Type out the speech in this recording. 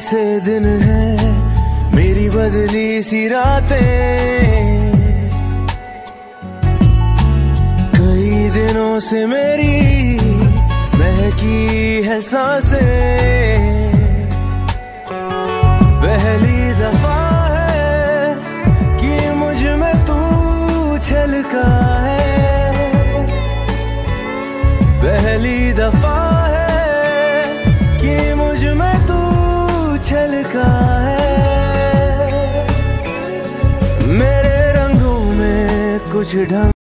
से दिन है मेरी बदली सी रातें, कई दिनों से मेरी महकी है सांसें। पहली दफा है कि मुझ में तू छलका है, पहली दफा है कि मुझ में तू छलका है। मेरे रंगों में कुछ ढंग